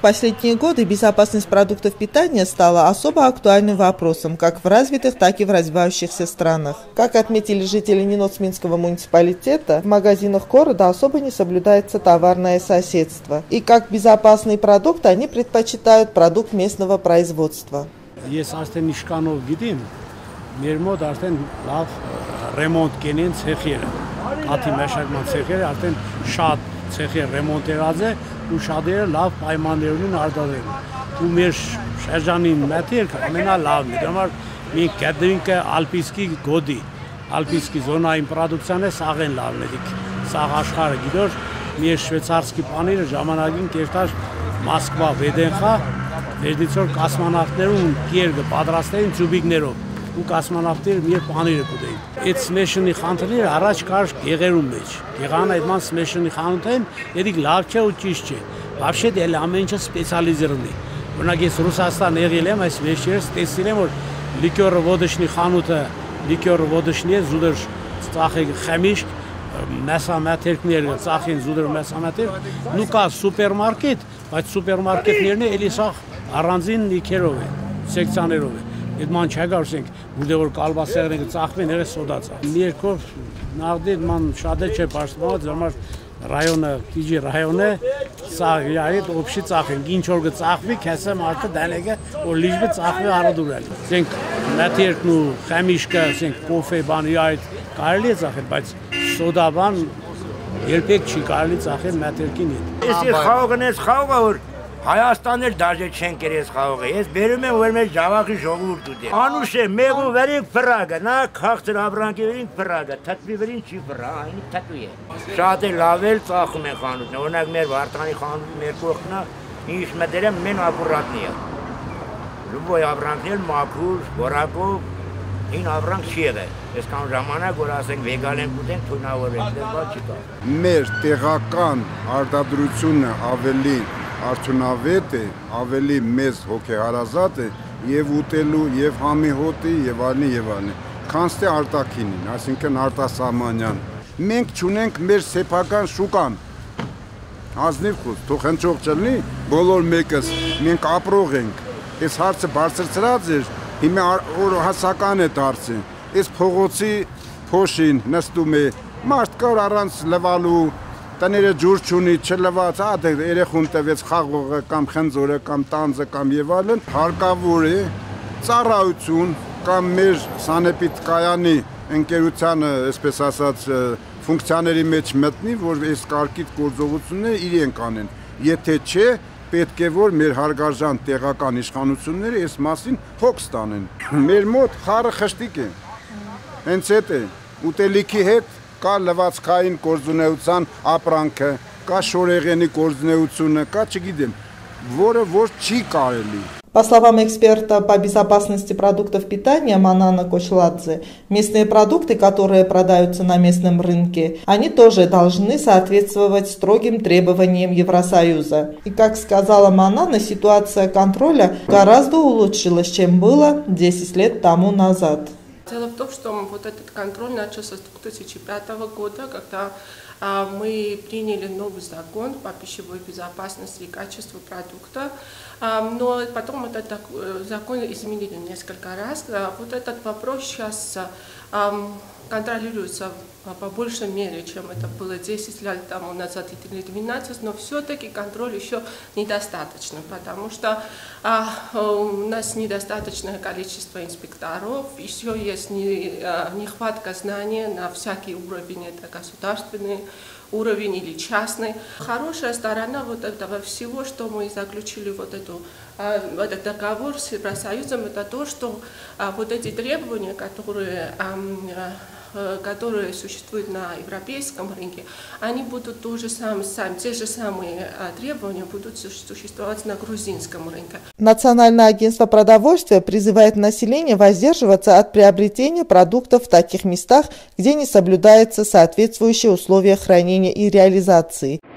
последние годы безопасность продуктов питания стала особо актуальным вопросом как в развитых, так и в развивающихся странах. Как отметили жители Ниноцминского муниципалитета, в магазинах города особо не соблюдается товарное соседство. И как безопасный продукт они предпочитают продукт местного производства. Ցեխի ռեմոնտերած է ու շատերը լավ պայմաններում են արտադրել։ Ու մեր շրջանի մետիրք ամենալավն է։ Դրա մենք կդրինք ալպիսկի գոդի, ալպիսկի զոնային պրոդուկցիան է սաղեն լավն է։ Սաղ աշխարհը գիտոր մեր շվեյցարսկի պանիրը ժամանակին կերտար Մոսկվա Վեդենխա, վերդիցոր կոսմոնավտներուն կերգը պատրաստեին ծուբիկներով։ ու կոսմոնավտները մեր պանիրը կուտեին։ Այդ սմեշնի խանութները առաջ կար գեղերում մեջ։ Գեղան այդ ման սմեշնի խանութեն, դիք լավ չէ ու ճիշտ չէ։ Вообще դե ամեն ինչը սպեցիալիզիրованный է։ Օրինակ ես Ռուսաստան եղել եմ, այս վերջերս տեսել եմ, որ լիկյորը ոդշնի խանութը, լիկյորը ոդշնի է զուդեր ծախի խմիշք, մեսամաթերքներ ծախին զուդեր մեսամաթեր, նու կա սուպերմարկետ, բայց սուպերմարկետներն էլի սաղ առանձին լիկերով է, սեկցիաներով է։ Այդ ման չգարսենք, որ կալբասերն ծախվեն երես սոդացա։ Երկով նավդի ման շատ չէ պաշտպանված, համար ռայոնը, Կիջի ռայոնը, սա այդ օբշի ծախեն, ինչ որ ծախվի, քեսը մարդը դանեգը, որ լիճը ծախվի արադուրել։ Ասենք մետերքն ու խմիշկը, ասենք կոֆե բանի այդ կարելի է ծախել, բայց սոդա բան երբեք չի կարելի ծախել մետերքին։ Էսի խաղողն էս խաղողը որ Հայաստանն էլ դաժե չեն կերես խաղողը, ես բերում եմ որ մեր ժավախի ժողովուրդ ուտի։ Անուշ է, մեղուն վերինք ֆրագը, նա քաղցր ապրանքի վերինք ֆրագը, թթվի վերին չի ֆրա, այնի թթվի է։ Շատ է լավել ծախում են խանութն, օրինակ մեր Վարդանի խանութի մեր կողքնա, ինչ մտերեմ մեն ակուրատնի է։ Լուբոյ ապրանքն էլ մաքուր, որակով, հին ապրանք չի եղել։ Այսքան ժամանակ որ ասենք վեգան կուտենք, թույնավորենք, դες բան չի կա։ Մեր տեղական արտադրությունը ավելի արդյունավետ է, ավելի մեծ հոգեհարազատ է եւ ուտելու եւ համի հոտի եւ այլն եւ այլն։ Քանց թե արտաքինին, այսինքն արտասահմանյան։ Մենք ճունենք մեր սեփական շուկան։ Ազնիվ խոս, թող հնչող չլինի, բոլոր մեկս մենք ապրող ենք։ Այս հարցը բարձրացրած էր, հիմա հասական է դարձել։ Այս փողոցի փոշին նստում է մարդ կար առանց լվալու տները ջուր չունի, չլված, երեխուն տվեց խաղողը կամ խնձորը կամ տանձը կամ եւ այլն, հարկավոր է ծառայություն կամ մեր սանեպիդկայանի ընկերությանը, այսպես ասած, ֆունկցիաների մեջ մտնի, որ այս կարգիտ գործողությունները իրենք անեն։ Եթե չէ, պետք է որ մեր հարգարժան տեղական իշխանությունները այս մասին հոգ ստանեն։ Մեր մոտ խառը խշտիկ է։ Հենց այդ է, ուտելիքի հետ կա լվացքային գործունեության ապրանքը, կա шорեղենի գործունեությունը, կա չգիտեմ, որը որ չի կարելի։ По словам эксперта по безопасности продуктов питания Манана Кочладзе, местные продукты, которые продаются на местном рынке, они тоже должны соответствовать строгим требованиям Евросоюза. И, как сказала Манана, ситуация контроля гораздо улучшилась, чем было 10 лет тому назад. Дело в том, что вот этот контроль начался с 2005 года, когда мы приняли новый закон по пищевой безопасности и качеству продукта, но потом этот закон изменили несколько раз. Вот этот вопрос сейчас контролируется по большей мере, чем это было 10 лет тому назад или 12, но все-таки контроль еще недостаточно, потому что у нас недостаточное количество инспекторов, еще есть нехватка знаний на всякий уровень, это государственный уровень или частный. Хорошая сторона вот этого всего, что мы заключили этот договор с Евросоюзом, это то, что вот эти требования, которые существуют на европейском рынке, они будут те же самые требования будут существовать на грузинском рынке. Национальное агентство продовольствия призывает население воздерживаться от приобретения продуктов в таких местах, где не соблюдаются соответствующие условия хранения и реализации.